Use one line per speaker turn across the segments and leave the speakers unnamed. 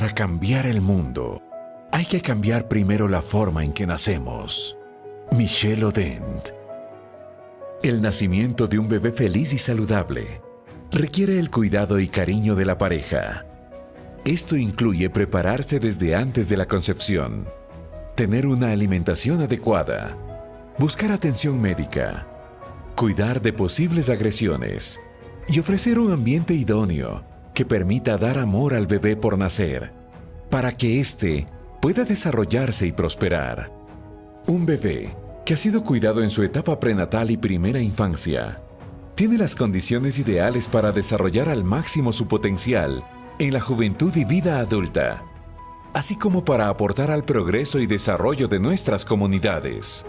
Para cambiar el mundo, hay que cambiar primero la forma en que nacemos. Michelle Odent. El nacimiento de un bebé feliz y saludable requiere el cuidado y cariño de la pareja. Esto incluye prepararse desde antes de la concepción, tener una alimentación adecuada, buscar atención médica, cuidar de posibles agresiones y ofrecer un ambiente idóneo que permita dar amor al bebé por nacer, para que éste pueda desarrollarse y prosperar. Un bebé que ha sido cuidado en su etapa prenatal y primera infancia tiene las condiciones ideales para desarrollar al máximo su potencial en la juventud y vida adulta, así como para aportar al progreso y desarrollo de nuestras comunidades.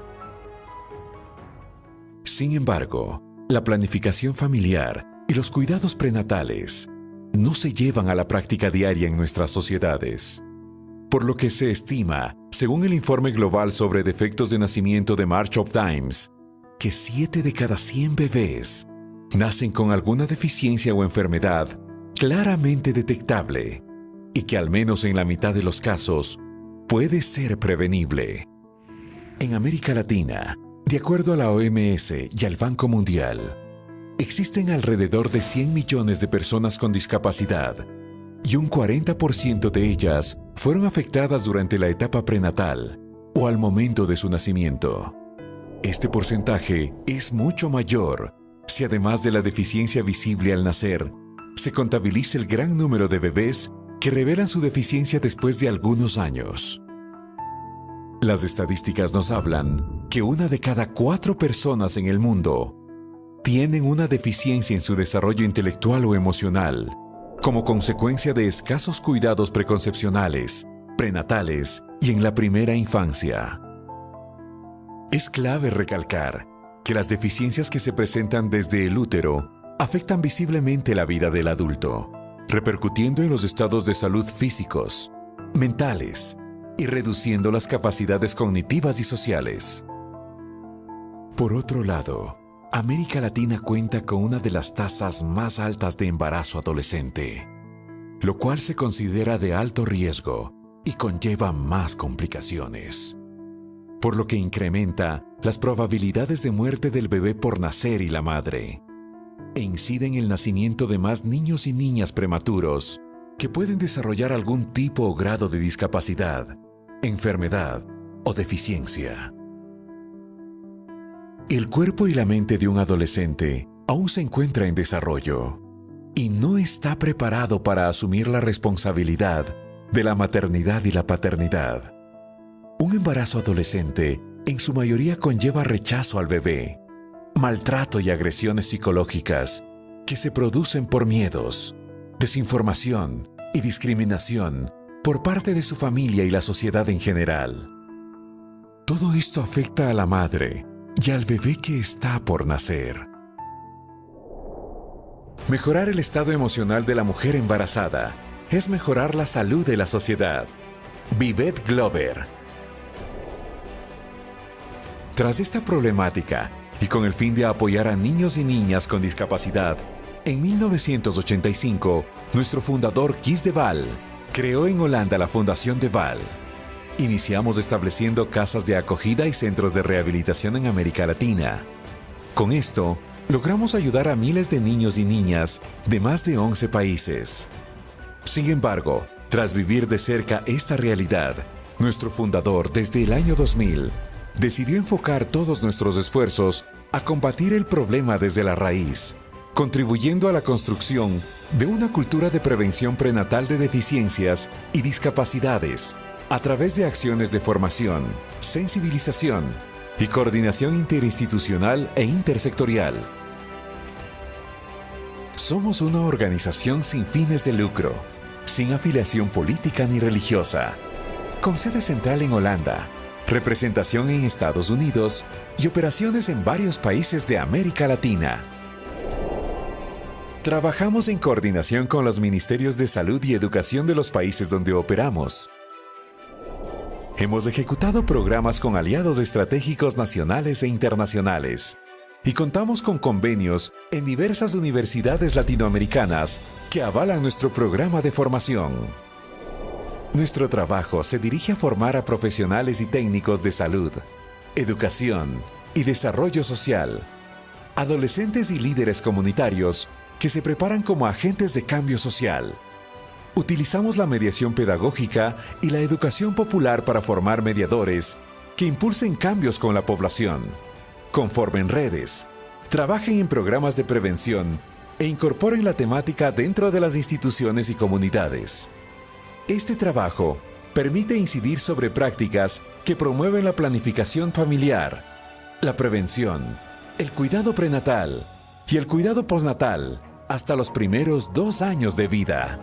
Sin embargo, la planificación familiar y los cuidados prenatales no se llevan a la práctica diaria en nuestras sociedades, por lo que se estima, según el informe global sobre defectos de nacimiento de March of Dimes, que 7 de cada 100 bebés nacen con alguna deficiencia o enfermedad claramente detectable y que al menos en la mitad de los casos puede ser prevenible. En América Latina, de acuerdo a la OMS y al Banco Mundial, existen alrededor de 100 millones de personas con discapacidad y un 40% de ellas fueron afectadas durante la etapa prenatal o al momento de su nacimiento. Este porcentaje es mucho mayor si además de la deficiencia visible al nacer, se contabiliza el gran número de bebés que revelan su deficiencia después de algunos años. Las estadísticas nos hablan que 1 de cada 4 personas en el mundo tienen una deficiencia en su desarrollo intelectual o emocional, como consecuencia de escasos cuidados preconcepcionales, prenatales y en la primera infancia. Es clave recalcar que las deficiencias que se presentan desde el útero afectan visiblemente la vida del adulto, repercutiendo en los estados de salud físicos, mentales y reduciendo las capacidades cognitivas y sociales. Por otro lado, América Latina cuenta con una de las tasas más altas de embarazo adolescente, lo cual se considera de alto riesgo y conlleva más complicaciones, por lo que incrementa las probabilidades de muerte del bebé por nacer y la madre, e incide en el nacimiento de más niños y niñas prematuros que pueden desarrollar algún tipo o grado de discapacidad, enfermedad o deficiencia. El cuerpo y la mente de un adolescente aún se encuentra en desarrollo y no está preparado para asumir la responsabilidad de la maternidad y la paternidad. Un embarazo adolescente en su mayoría conlleva rechazo al bebé, maltrato y agresiones psicológicas que se producen por miedos, desinformación y discriminación por parte de su familia y la sociedad en general. Todo esto afecta a la madre y al bebé que está por nacer. Mejorar el estado emocional de la mujer embarazada es mejorar la salud de la sociedad. Vivette Glover. Tras esta problemática, y con el fin de apoyar a niños y niñas con discapacidad, en 1985, nuestro fundador Kees de Waal creó en Holanda la Fundación de Waal. Iniciamos estableciendo casas de acogida y centros de rehabilitación en América Latina. Con esto, logramos ayudar a miles de niños y niñas de más de 11 países. Sin embargo, tras vivir de cerca esta realidad, nuestro fundador, desde el año 2000, decidió enfocar todos nuestros esfuerzos a combatir el problema desde la raíz, contribuyendo a la construcción de una cultura de prevención prenatal de deficiencias y discapacidades a través de acciones de formación, sensibilización y coordinación interinstitucional e intersectorial. Somos una organización sin fines de lucro, sin afiliación política ni religiosa, con sede central en Holanda, representación en Estados Unidos y operaciones en varios países de América Latina. Trabajamos en coordinación con los Ministerios de Salud y Educación de los países donde operamos. Hemos ejecutado programas con aliados estratégicos nacionales e internacionales y contamos con convenios en diversas universidades latinoamericanas que avalan nuestro programa de formación. Nuestro trabajo se dirige a formar a profesionales y técnicos de salud, educación y desarrollo social, adolescentes y líderes comunitarios que se preparan como agentes de cambio social. Utilizamos la mediación pedagógica y la educación popular para formar mediadores que impulsen cambios con la población, conformen redes, trabajen en programas de prevención e incorporen la temática dentro de las instituciones y comunidades. Este trabajo permite incidir sobre prácticas que promueven la planificación familiar, la prevención, el cuidado prenatal y el cuidado postnatal hasta los primeros 2 años de vida.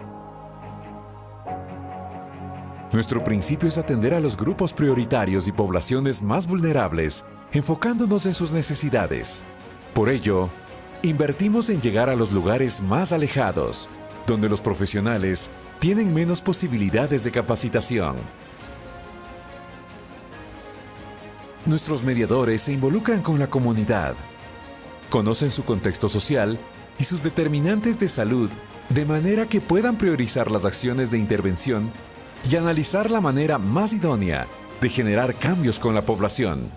Nuestro principio es atender a los grupos prioritarios y poblaciones más vulnerables, enfocándonos en sus necesidades. Por ello, invertimos en llegar a los lugares más alejados, donde los profesionales tienen menos posibilidades de capacitación. Nuestros mediadores se involucran con la comunidad, conocen su contexto social y sus determinantes de salud de manera que puedan priorizar las acciones de intervención y analizar la manera más idónea de generar cambios con la población.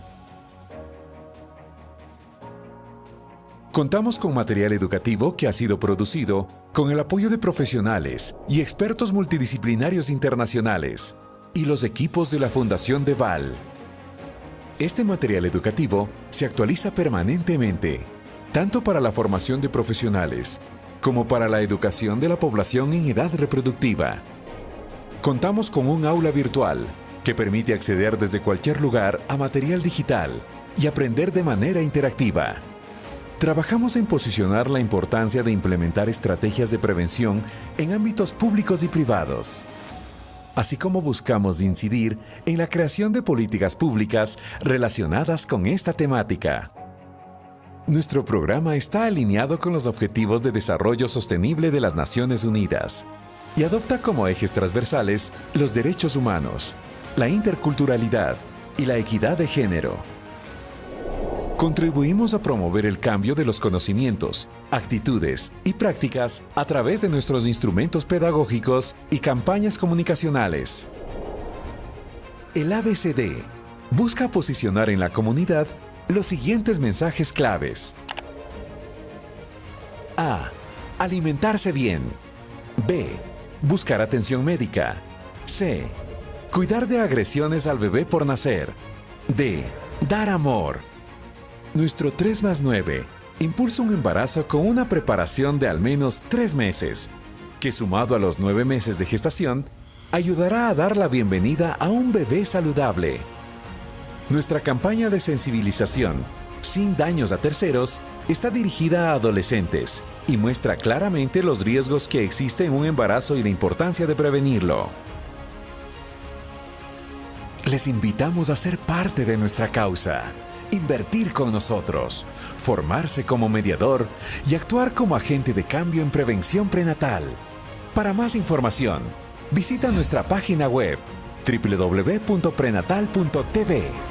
Contamos con material educativo que ha sido producido con el apoyo de profesionales y expertos multidisciplinarios internacionales y los equipos de la Fundación Deval. Este material educativo se actualiza permanentemente, tanto para la formación de profesionales como para la educación de la población en edad reproductiva. Contamos con un aula virtual que permite acceder desde cualquier lugar a material digital y aprender de manera interactiva. Trabajamos en posicionar la importancia de implementar estrategias de prevención en ámbitos públicos y privados, así como buscamos incidir en la creación de políticas públicas relacionadas con esta temática. Nuestro programa está alineado con los Objetivos de Desarrollo Sostenible de las Naciones Unidas y adopta como ejes transversales los derechos humanos, la interculturalidad y la equidad de género. Contribuimos a promover el cambio de los conocimientos, actitudes y prácticas a través de nuestros instrumentos pedagógicos y campañas comunicacionales. El ABCD busca posicionar en la comunidad los siguientes mensajes claves. A. Alimentarse bien. B. Buscar atención médica. C. Cuidar de agresiones al bebé por nacer. D. Dar amor. Nuestro 3+9 impulsa un embarazo con una preparación de al menos 3 meses, que sumado a los 9 meses de gestación, ayudará a dar la bienvenida a un bebé saludable. Nuestra campaña de sensibilización, sin daños a terceros, está dirigida a adolescentes y muestra claramente los riesgos que existen en un embarazo y la importancia de prevenirlo. Les invitamos a ser parte de nuestra causa, invertir con nosotros, formarse como mediador y actuar como agente de cambio en prevención prenatal. Para más información, visita nuestra página web www.prenatal.tv.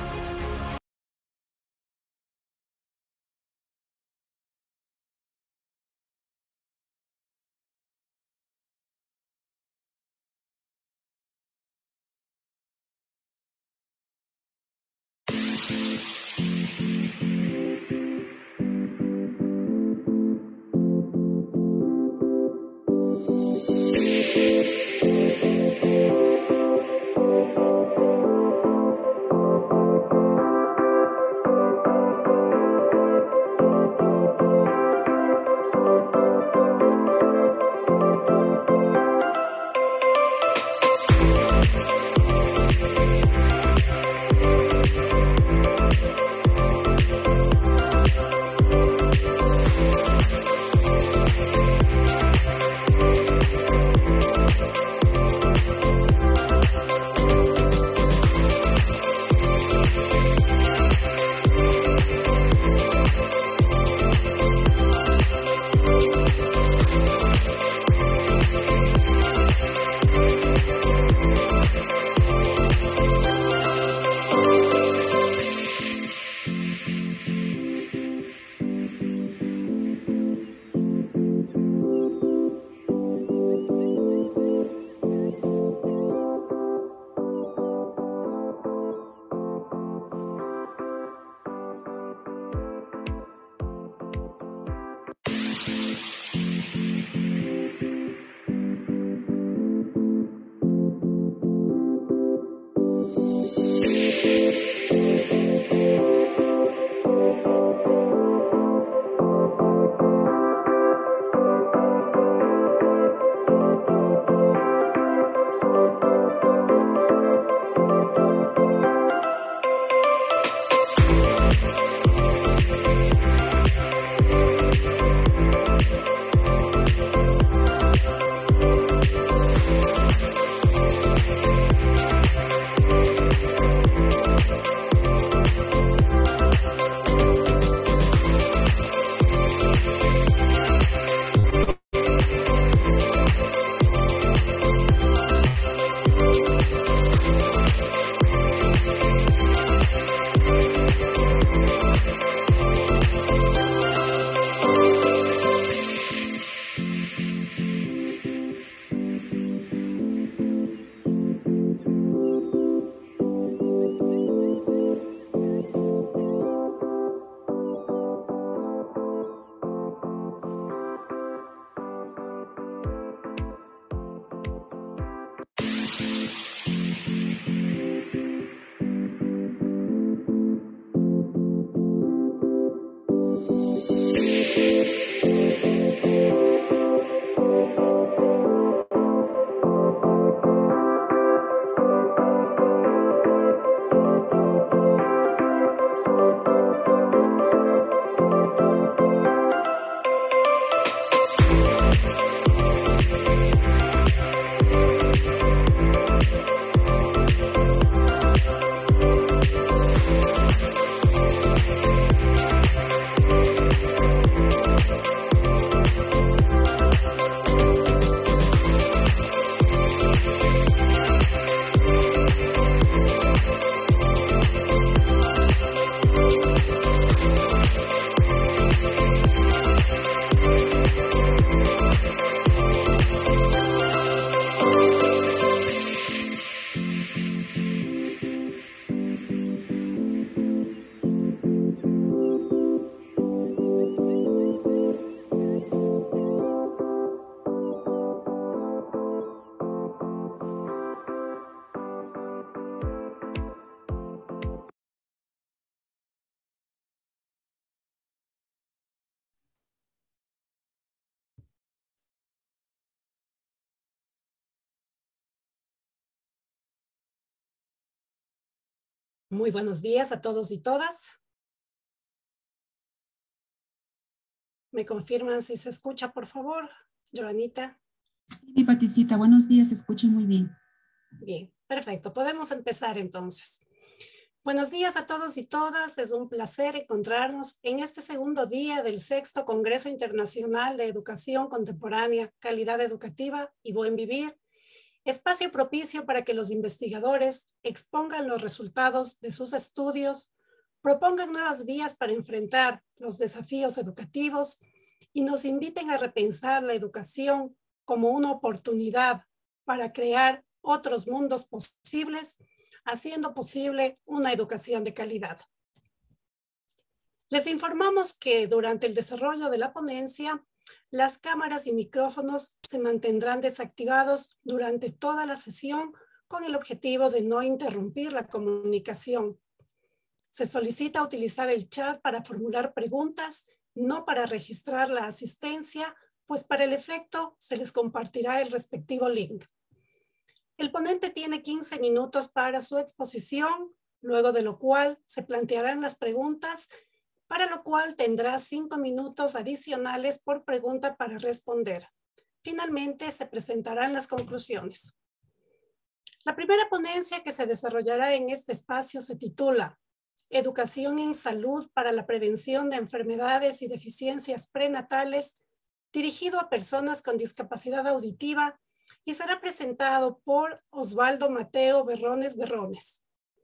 Muy buenos días a todos y todas. ¿Me confirman si se escucha, por favor, Joanita?
Sí, mi Paticita, buenos días, se escucha muy bien.
Bien, perfecto. Podemos empezar entonces. Buenos días a todos y todas. Es un placer encontrarnos en este segundo día del sexto Congreso Internacional de Educación Contemporánea, Calidad Educativa y Buen Vivir. Espacio propicio para que los investigadores expongan los resultados de sus estudios, propongan nuevas vías para enfrentar los desafíos educativos y nos inviten a repensar la educación como una oportunidad para crear otros mundos posibles, haciendo posible una educación de calidad. Les informamos que durante el desarrollo de la ponencia, las cámaras y micrófonos se mantendrán desactivados durante toda la sesión con el objetivo de no interrumpir la comunicación. Se solicita utilizar el chat para formular preguntas, no para registrar la asistencia, pues para el efecto se les compartirá el respectivo link. El ponente tiene 15 minutos para su exposición, luego de lo cual se plantearán las preguntas, para lo cual tendrá 5 minutos adicionales por pregunta para responder. Finalmente, se presentarán las conclusiones. La primera ponencia que se desarrollará en este espacio se titula Educación en Salud para la Prevención de Enfermedades y Deficiencias Prenatales, dirigido a personas con discapacidad auditiva, y será presentado por Osvaldo Mateo Berrones Berrones.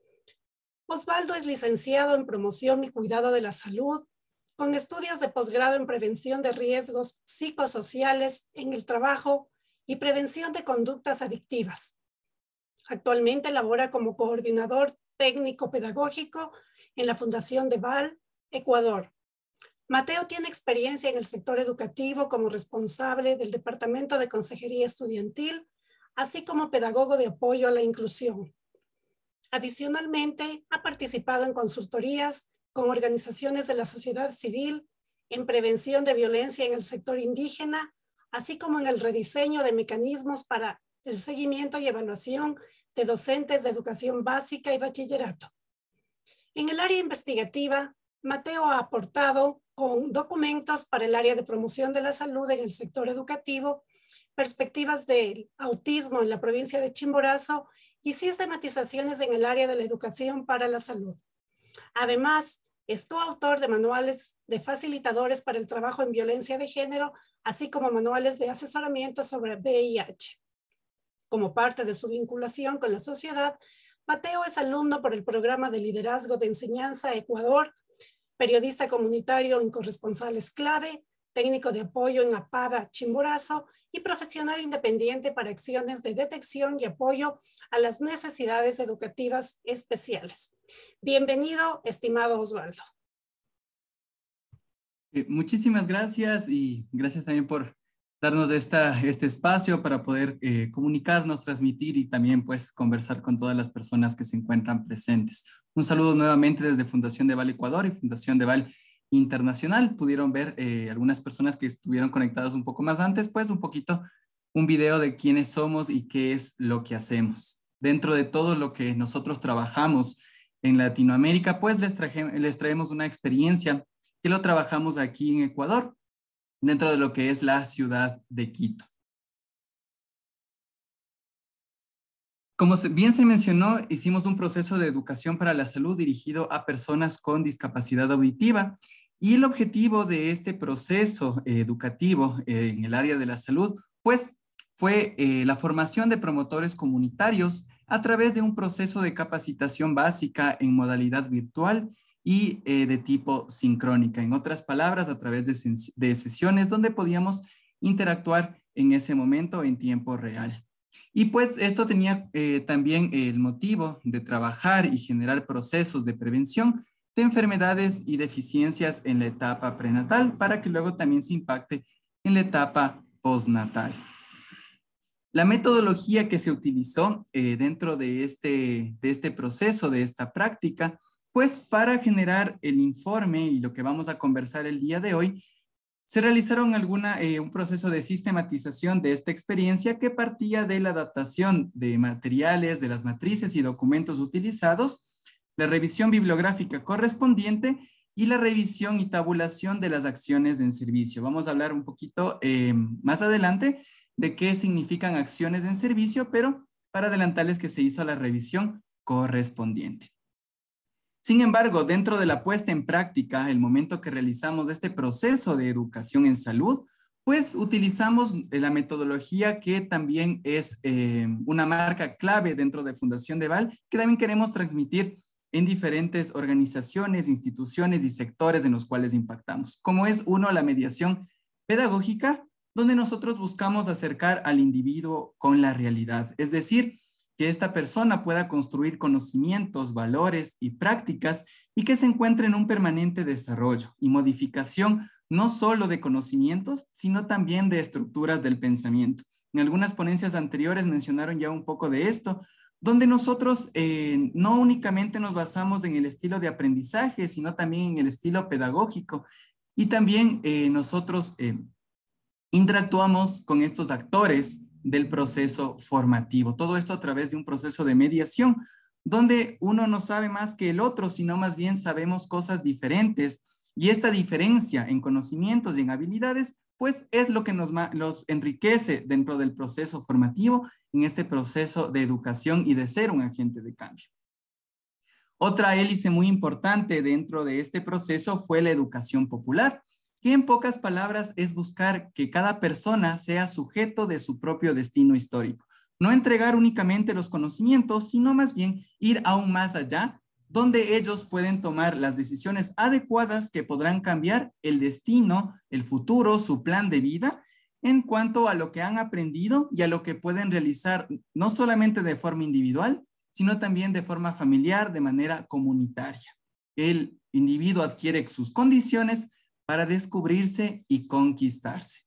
Osvaldo es licenciado en Promoción y Cuidado de la Salud, con estudios de posgrado en Prevención de Riesgos Psicosociales en el Trabajo y Prevención de Conductas Adictivas. Actualmente labora como coordinador técnico pedagógico en la Fundación de VAL, Ecuador. Mateo tiene experiencia en el sector educativo como responsable del Departamento de Consejería Estudiantil, así como pedagogo de apoyo a la inclusión. Adicionalmente, ha participado en consultorías con organizaciones de la sociedad civil en prevención de violencia en el sector indígena, así como en el rediseño de mecanismos para el seguimiento y evaluación de docentes de educación básica y bachillerato. En el área investigativa, Mateo ha aportado con documentos para el área de promoción de la salud en el sector educativo, perspectivas del autismo en la provincia de Chimborazo y sistematizaciones en el área de la educación para la salud. Además, es coautor de manuales de facilitadores para el trabajo en violencia de género, así como manuales de asesoramiento sobre VIH. Como parte de su vinculación con la sociedad, Mateo es alumno por el programa de liderazgo de enseñanza Ecuador, periodista comunitario en Corresponsales Clave, técnico de apoyo en APADA Chimborazo y profesional independiente para acciones de detección y apoyo a las necesidades educativas especiales. Bienvenido, estimado Osvaldo.
Muchísimas gracias y gracias también por darnos este espacio para poder comunicarnos, transmitir y también pues conversar con todas las personas que se encuentran presentes. Un saludo nuevamente desde Fundación de VAL Ecuador y Fundación de VAL Internacional. Pudieron ver algunas personas que estuvieron conectadas un poco más antes, pues un poquito un video de quiénes somos y qué es lo que hacemos. Dentro de todo lo que nosotros trabajamos en Latinoamérica, pues les traemos una experiencia que lo trabajamos aquí en Ecuador, dentro de lo que es la ciudad de Quito. Como bien se mencionó, hicimos un proceso de educación para la salud dirigido a personas con discapacidad auditiva y el objetivo de este proceso educativo en el área de la salud, pues fue la formación de promotores comunitarios a través de un proceso de capacitación básica en modalidad virtual y de tipo sincrónica. En otras palabras, a través de sesiones donde podíamos interactuar en ese momento en tiempo real. Y pues esto tenía también el motivo de trabajar y generar procesos de prevención de enfermedades y deficiencias en la etapa prenatal para que luego también se impacte en la etapa postnatal. La metodología que se utilizó dentro de este proceso, de esta práctica, pues para generar el informe y lo que vamos a conversar el día de hoy, se realizaron un proceso de sistematización de esta experiencia que partía de la adaptación de materiales, de las matrices y documentos utilizados la revisión bibliográfica correspondiente y la revisión y tabulación de las acciones en servicio. Vamos a hablar un poquito más adelante de qué significan acciones en servicio, pero para adelantarles que se hizo la revisión correspondiente. Sin embargo, dentro de la puesta en práctica, el momento que realizamos este proceso de educación en salud, pues utilizamos la metodología que también es una marca clave dentro de Fundación Deval, que también queremos transmitir en diferentes organizaciones, instituciones y sectores en los cuales impactamos. Como es uno, la mediación pedagógica, donde nosotros buscamos acercar al individuo con la realidad, es decir, que esta persona pueda construir conocimientos, valores y prácticas y que se encuentre en un permanente desarrollo y modificación no solo de conocimientos, sino también de estructuras del pensamiento. En algunas ponencias anteriores mencionaron ya un poco de esto, donde nosotros no únicamente nos basamos en el estilo de aprendizaje, sino también en el estilo pedagógico. Y también nosotros interactuamos con estos actores del proceso formativo. Todo esto a través de un proceso de mediación, donde uno no sabe más que el otro, sino más bien sabemos cosas diferentes. Y esta diferencia en conocimientos y en habilidades, pues es lo que nos enriquece dentro del proceso formativo, en este proceso de educación y de ser un agente de cambio. Otra hélice muy importante dentro de este proceso fue la educación popular, que en pocas palabras es buscar que cada persona sea sujeto de su propio destino histórico. No entregar únicamente los conocimientos, sino más bien ir aún más allá, donde ellos pueden tomar las decisiones adecuadas que podrán cambiar el destino, el futuro, su plan de vida, en cuanto a lo que han aprendido y a lo que pueden realizar, no solamente de forma individual, sino también de forma familiar, de manera comunitaria. El individuo adquiere sus condiciones para descubrirse y conquistarse.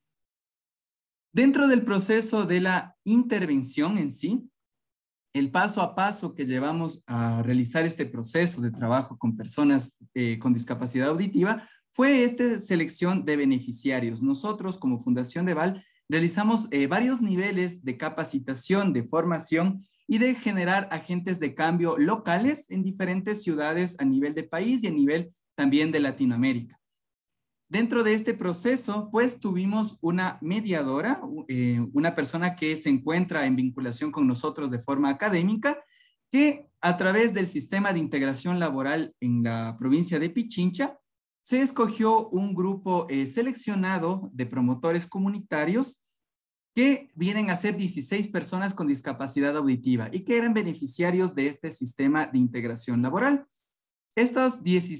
Dentro del proceso de la intervención en sí, el paso a paso que llevamos a realizar este proceso de trabajo con personas con discapacidad auditiva fue esta selección de beneficiarios. Nosotros, como Fundación Deval, realizamos varios niveles de capacitación, de formación y de generar agentes de cambio locales en diferentes ciudades a nivel de país y a nivel también de Latinoamérica. Dentro de este proceso, pues tuvimos una mediadora, una persona que se encuentra en vinculación con nosotros de forma académica, que a través del sistema de integración laboral en la provincia de Pichincha, se escogió un grupo seleccionado de promotores comunitarios que vienen a ser 16 personas con discapacidad auditiva y que eran beneficiarios de este sistema de integración laboral. Estas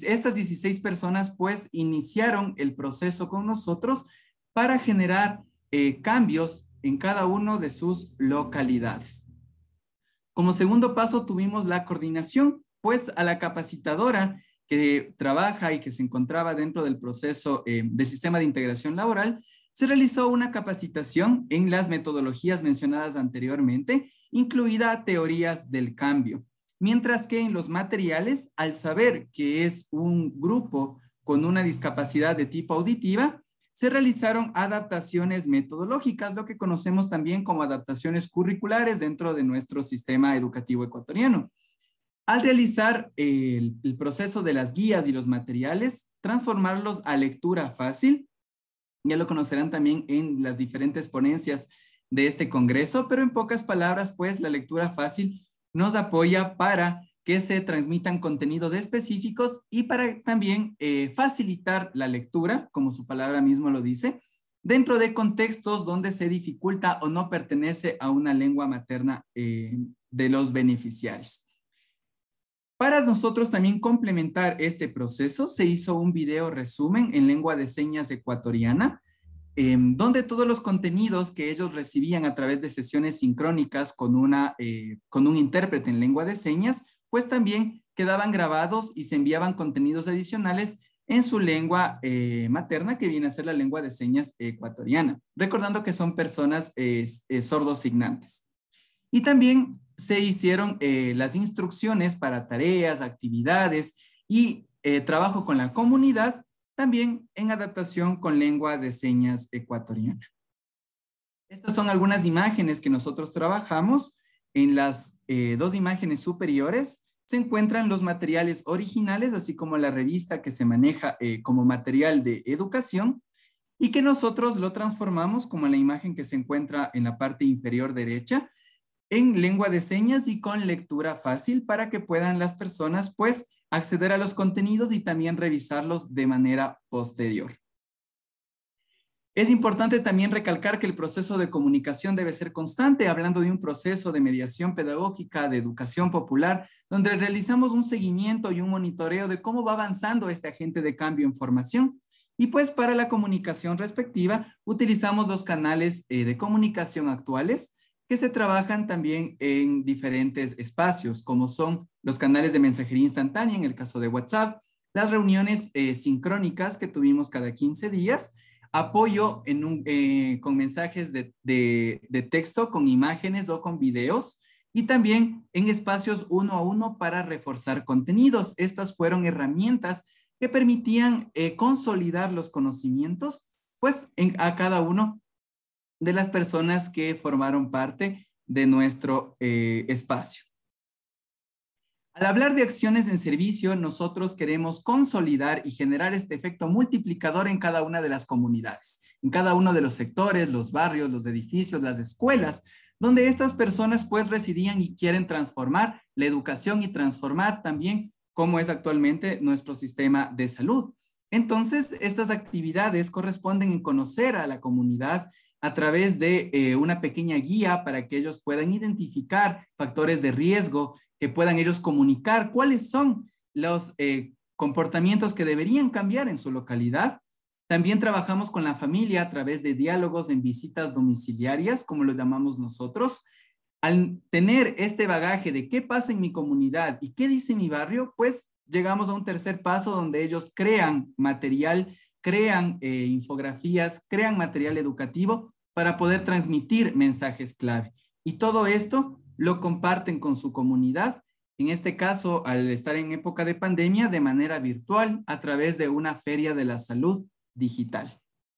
16 personas pues iniciaron el proceso con nosotros para generar cambios en cada uno de sus localidades. Como segundo paso tuvimos la coordinación, pues a la capacitadora que trabaja y que se encontraba dentro del proceso del sistema de integración laboral, se realizó una capacitación en las metodologías mencionadas anteriormente, incluida teorías del cambio. Mientras que en los materiales, al saber que es un grupo con una discapacidad de tipo auditiva, se realizaron adaptaciones metodológicas, lo que conocemos también como adaptaciones curriculares dentro de nuestro sistema educativo ecuatoriano. Al realizar el proceso de las guías y los materiales, transformarlos a lectura fácil, ya lo conocerán también en las diferentes ponencias de este congreso, pero en pocas palabras, pues la lectura fácil nos apoya para que se transmitan contenidos específicos y para también facilitar la lectura, como su palabra mismo lo dice, dentro de contextos donde se dificulta o no pertenece a una lengua materna de los beneficiarios. Para nosotros también complementar este proceso, se hizo un video resumen en lengua de señas ecuatoriana, donde todos los contenidos que ellos recibían a través de sesiones sincrónicas con un intérprete en lengua de señas, pues también quedaban grabados y se enviaban contenidos adicionales en su lengua materna, que viene a ser la lengua de señas ecuatoriana, recordando que son personas sordosignantes. Y también se hicieron las instrucciones para tareas, actividades y trabajo con la comunidad, también en adaptación con lengua de señas ecuatoriana. Estas son algunas imágenes que nosotros trabajamos. En las dos imágenes superiores se encuentran los materiales originales, así como la revista que se maneja como material de educación y que nosotros lo transformamos, como la imagen que se encuentra en la parte inferior derecha, en lengua de señas y con lectura fácil para que puedan las personas pues acceder a los contenidos y también revisarlos de manera posterior. Es importante también recalcar que el proceso de comunicación debe ser constante, hablando de un proceso de mediación pedagógica, de educación popular, donde realizamos un seguimiento y un monitoreo de cómo va avanzando este agente de cambio en formación. Y pues para la comunicación respectiva, utilizamos los canales de comunicación actuales que se trabajan también en diferentes espacios, como son los canales de mensajería instantánea, en el caso de WhatsApp, las reuniones sincrónicas que tuvimos cada 15 días, apoyo con mensajes de texto, con imágenes o con videos, y también en espacios 1 a 1 para reforzar contenidos. Estas fueron herramientas que permitían consolidar los conocimientos, pues a cada uno de las personas que formaron parte de nuestro espacio. Al hablar de acciones en servicio, nosotros queremos consolidar y generar este efecto multiplicador en cada una de las comunidades, en cada uno de los sectores, los barrios, los edificios, las escuelas, donde estas personas pues residían y quieren transformar la educación y transformar también cómo es actualmente nuestro sistema de salud. Entonces, estas actividades corresponden en conocer a la comunidad a través de una pequeña guía para que ellos puedan identificar factores de riesgo, que puedan ellos comunicar cuáles son los comportamientos que deberían cambiar en su localidad. También trabajamos con la familia a través de diálogos en visitas domiciliarias, como lo llamamos nosotros. Al tener este bagaje de qué pasa en mi comunidad y qué dice mi barrio, pues llegamos a un tercer paso donde ellos crean material, crean infografías, crean material educativo para poder transmitir mensajes clave. Y todo esto lo comparten con su comunidad, en este caso, al estar en época de pandemia, de manera virtual, a través de una feria de la salud digital.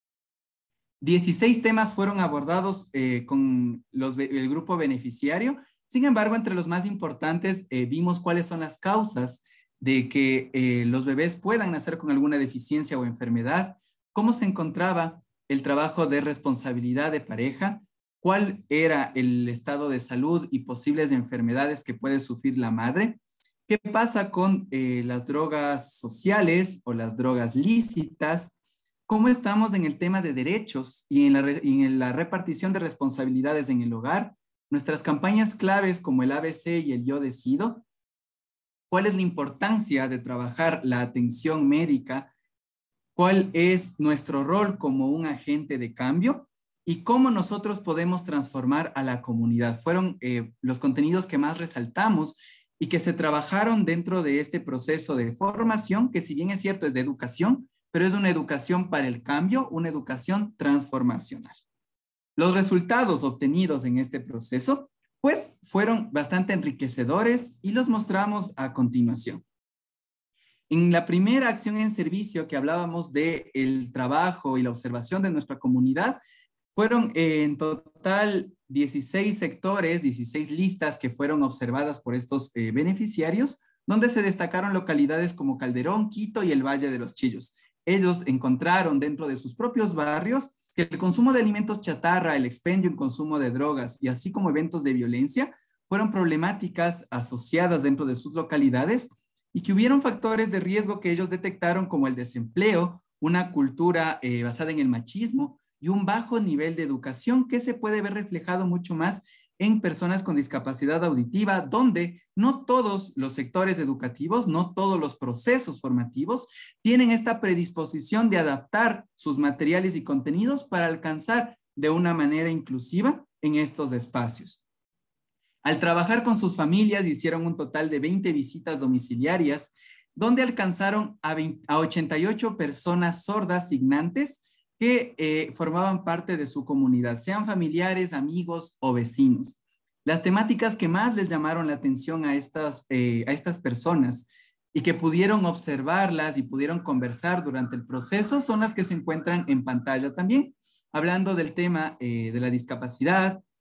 16 temas fueron abordados con el grupo beneficiario. Sin embargo, entre los más importantes, vimos cuáles son las causas de que los bebés puedan nacer con alguna deficiencia o enfermedad, cómo se encontraba el trabajo de responsabilidad de pareja, cuál era el estado de salud y posibles enfermedades que puede sufrir la madre, qué pasa con las drogas sociales o las drogas lícitas, cómo estamos en el tema de derechos y en la repartición de responsabilidades en el hogar, nuestras campañas claves como el ABC y el Yo Decido, cuál es la importancia de trabajar la atención médica, cuál es nuestro rol como un agente de cambio y cómo nosotros podemos transformar a la comunidad. Fueron los contenidos que más resaltamos y que se trabajaron dentro de este proceso de formación, que si bien es cierto es de educación, pero es una educación para el cambio, una educación transformacional. Los resultados obtenidos en este proceso, pues fueron bastante enriquecedores y los mostramos a continuación. En la primera acción en servicio que hablábamos del trabajo y la observación de nuestra comunidad, fueron en total 16 sectores, 16 listas que fueron observadas por estos beneficiarios, donde se destacaron localidades como Calderón, Quito y el Valle de los Chillos. Ellos encontraron dentro de sus propios barrios que el consumo de alimentos chatarra, el expendio en consumo de drogas y así como eventos de violencia fueron problemáticas asociadas dentro de sus localidades y que hubieron factores de riesgo que ellos detectaron como el desempleo, una cultura basada en el machismo y un bajo nivel de educación que se puede ver reflejado mucho más en personas con discapacidad auditiva, donde no todos los sectores educativos, no todos los procesos formativos tienen esta predisposición de adaptar sus materiales y contenidos para alcanzar de una manera inclusiva en estos espacios. Al trabajar con sus familias, hicieron un total de 20 visitas domiciliarias, donde alcanzaron a 88 personas sordas signantes que formaban parte de su comunidad, sean familiares, amigos o vecinos. Las temáticas que más les llamaron la atención a estas personas y que pudieron observarlas y pudieron conversar durante el proceso son las que se encuentran en pantalla también, hablando del tema de la discapacidad,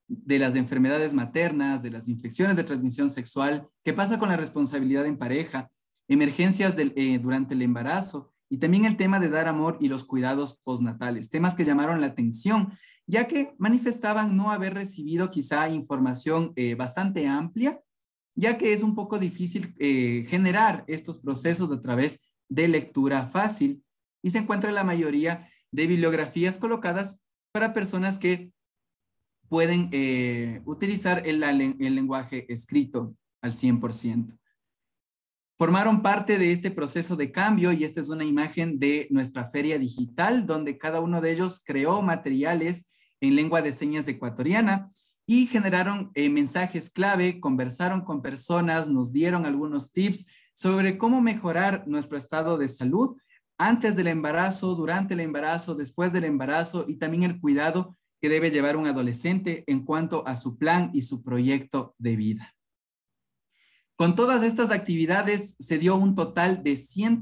de las enfermedades maternas, de las infecciones de transmisión sexual, qué pasa con la responsabilidad en pareja, emergencias durante el embarazo y también el tema de dar amor y los cuidados postnatales, temas que llamaron la atención, ya que manifestaban no haber recibido quizá información bastante amplia, ya que es un poco difícil generar estos procesos a través de lectura fácil y se encuentra la mayoría de bibliografías colocadas para personas que pueden utilizar el lenguaje escrito al 100%. Formaron parte de este proceso de cambio y esta es una imagen de nuestra feria digital donde cada uno de ellos creó materiales en lengua de señas ecuatoriana y generaron mensajes clave, conversaron con personas, nos dieron algunos tips sobre cómo mejorar nuestro estado de salud antes del embarazo, durante el embarazo, después del embarazo y también el cuidado que debe llevar un adolescente en cuanto a su plan y su proyecto de vida. Con todas estas actividades se dio un total de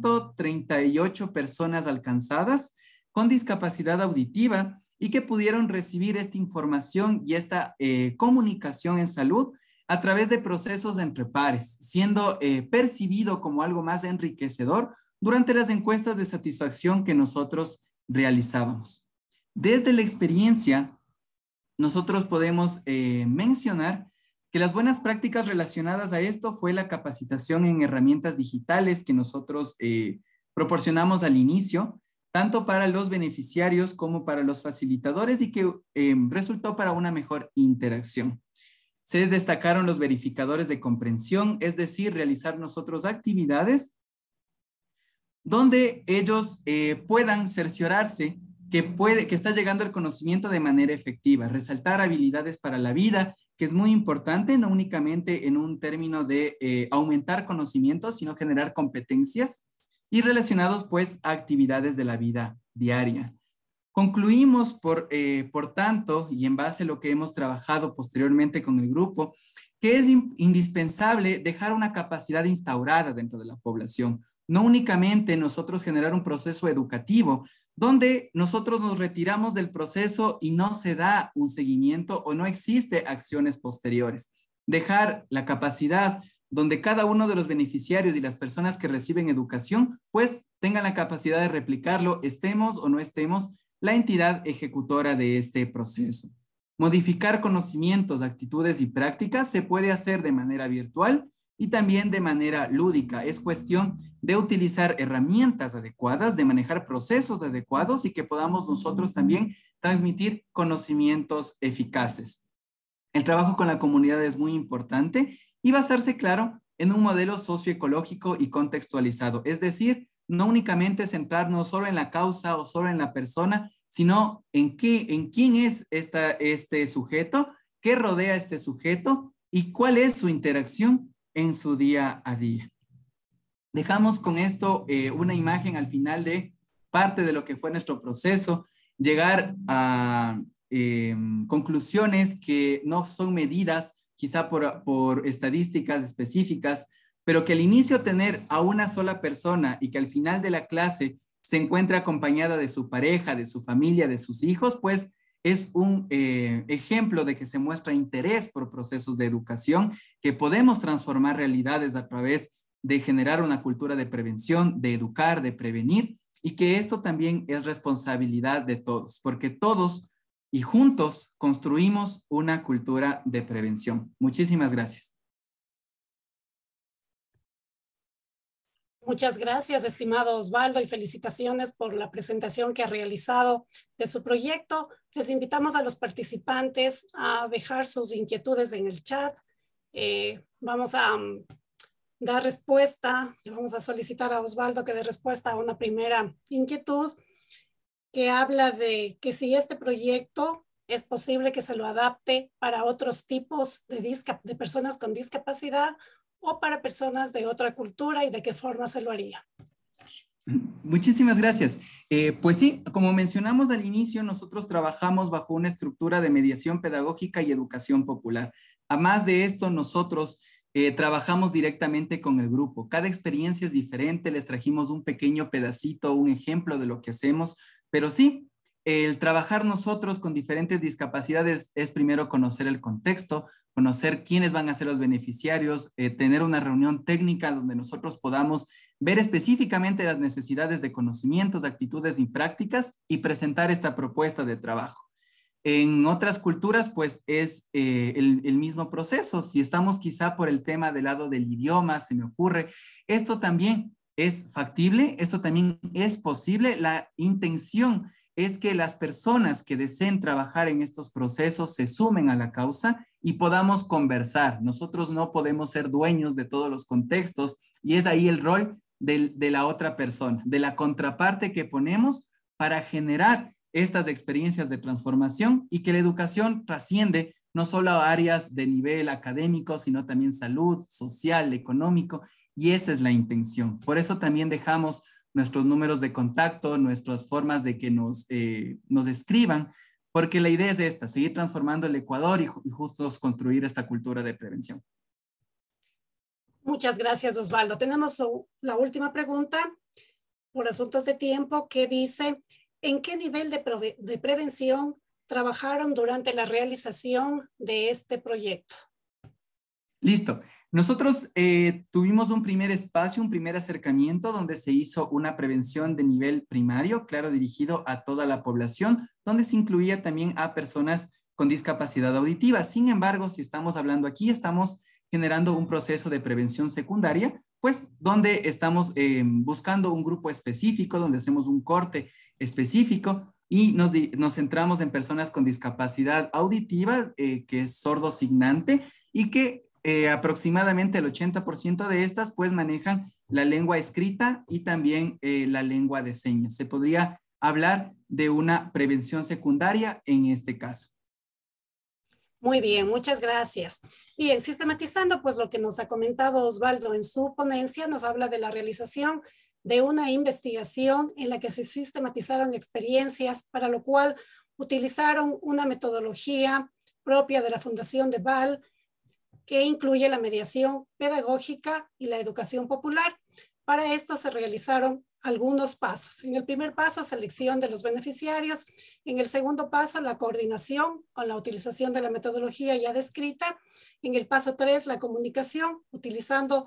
138 personas alcanzadas con discapacidad auditiva y que pudieron recibir esta información y esta comunicación en salud a través de procesos entre pares, siendo percibido como algo más enriquecedor durante las encuestas de satisfacción que nosotros realizábamos. Desde la experiencia, nosotros podemos mencionar que las buenas prácticas relacionadas a esto fue la capacitación en herramientas digitales que nosotros proporcionamos al inicio, tanto para los beneficiarios como para los facilitadores y que resultó para una mejor interacción. Se destacaron los verificadores de comprensión, es decir, realizar nosotros actividades donde ellos puedan cerciorarse que está llegando el conocimiento de manera efectiva, resaltar habilidades para la vida, que es muy importante, no únicamente en un término de aumentar conocimientos, sino generar competencias y relacionados pues a actividades de la vida diaria. Concluimos, por tanto, y en base a lo que hemos trabajado posteriormente con el grupo, que es indispensable dejar una capacidad instaurada dentro de la población. No únicamente nosotros generar un proceso educativo, donde nosotros nos retiramos del proceso y no se da un seguimiento o no existe acciones posteriores. Dejar la capacidad donde cada uno de los beneficiarios y las personas que reciben educación, pues tengan la capacidad de replicarlo, estemos o no estemos la entidad ejecutora de este proceso. Modificar conocimientos, actitudes y prácticas se puede hacer de manera virtual y también de manera lúdica. Es cuestión de utilizar herramientas adecuadas, de manejar procesos adecuados y que podamos nosotros también transmitir conocimientos eficaces. El trabajo con la comunidad es muy importante y basarse, claro, en un modelo socioecológico y contextualizado. Es decir, no únicamente centrarnos solo en la causa o solo en la persona, sino en quién es este sujeto, qué rodea a este sujeto y cuál es su interacción en su día a día. Dejamos con esto una imagen al final de parte de lo que fue nuestro proceso, llegar a conclusiones que no son medidas quizá por estadísticas específicas, pero que al inicio tener a una sola persona y que al final de la clase se encuentre acompañada de su pareja, de su familia, de sus hijos, pues es un ejemplo de que se muestra interés por procesos de educación, que podemos transformar realidades a través de generar una cultura de prevención, de educar, de prevenir, y que esto también es responsabilidad de todos, porque todos y juntos construimos una cultura de prevención. Muchísimas gracias.
Muchas gracias, estimado Osvaldo, y felicitaciones por la presentación que ha realizado de su proyecto. Les invitamos a los participantes a dejar sus inquietudes en el chat. Vamos a dar respuesta, le vamos a solicitar a Osvaldo que dé respuesta a una primera inquietud que habla de que si este proyecto es posible que se lo adapte para otros tipos de personas con discapacidad o para personas de otra cultura y de qué forma se lo haría.
Muchísimas gracias. Pues sí, como mencionamos al inicio, nosotros trabajamos bajo una estructura de mediación pedagógica y educación popular. Además de esto, nosotros trabajamos directamente con el grupo. Cada experiencia es diferente, les trajimos un pequeño pedacito, un ejemplo de lo que hacemos, pero sí, el trabajar nosotros con diferentes discapacidades es primero conocer el contexto, conocer quiénes van a ser los beneficiarios, tener una reunión técnica donde nosotros podamos ver específicamente las necesidades de conocimientos, de actitudes y prácticas y presentar esta propuesta de trabajo. En otras culturas, pues es el mismo proceso. Si estamos quizá por el tema del lado del idioma, se me ocurre, esto también es factible, esto también es posible. La intención es que las personas que deseen trabajar en estos procesos se sumen a la causa y podamos conversar. Nosotros no podemos ser dueños de todos los contextos y es ahí el rol de la otra persona, de la contraparte que ponemos para generar estas experiencias de transformación y que la educación trasciende no solo a áreas de nivel académico, sino también salud, social, económico, y esa es la intención. Por eso también dejamos nuestros números de contacto, nuestras formas de que nos escriban, porque la idea es esta, seguir transformando el Ecuador y justo construir esta cultura de prevención.
Muchas gracias, Osvaldo. Tenemos la última pregunta por asuntos de tiempo que dice, ¿en qué nivel de prevención trabajaron durante la realización de este proyecto?
Listo. Nosotros tuvimos un primer espacio, un primer acercamiento donde se hizo una prevención de nivel primario, claro, dirigido a toda la población, donde se incluía también a personas con discapacidad auditiva. Sin embargo, si estamos hablando aquí, estamos generando un proceso de prevención secundaria, pues donde estamos buscando un grupo específico, donde hacemos un corte específico y nos centramos en personas con discapacidad auditiva, que es sordo signante y que aproximadamente el 80% de estas pues manejan la lengua escrita y también la lengua de señas. Se podría hablar de una prevención secundaria en este caso.
Muy bien, muchas gracias. Bien, sistematizando pues lo que nos ha comentado Osvaldo en su ponencia, nos habla de la realización de una investigación en la que se sistematizaron experiencias, para lo cual utilizaron una metodología propia de la Fundación de Val, que incluye la mediación pedagógica y la educación popular. Para esto se realizaron algunos pasos. En el primer paso, selección de los beneficiarios. En el segundo paso, la coordinación con la utilización de la metodología ya descrita. En el paso 3, la comunicación, utilizando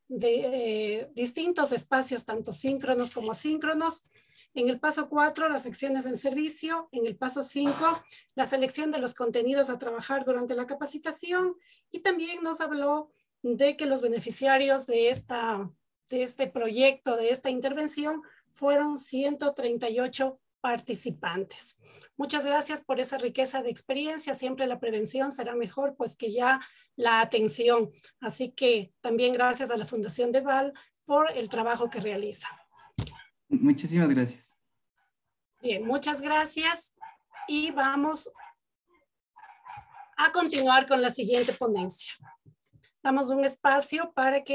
distintos espacios, tanto síncronos como asíncronos. En el paso 4, las acciones en servicio. En el paso 5, la selección de los contenidos a trabajar durante la capacitación. Y también nos habló de que los beneficiarios de este proyecto, de esta intervención, fueron 138 participantes. Muchas gracias por esa riqueza de experiencia. Siempre la prevención será mejor pues que ya la atención. Así que también gracias a la Fundación de Val por el trabajo que realiza.
Muchísimas gracias.
Bien, muchas gracias y vamos a continuar con la siguiente ponencia. Damos un espacio para que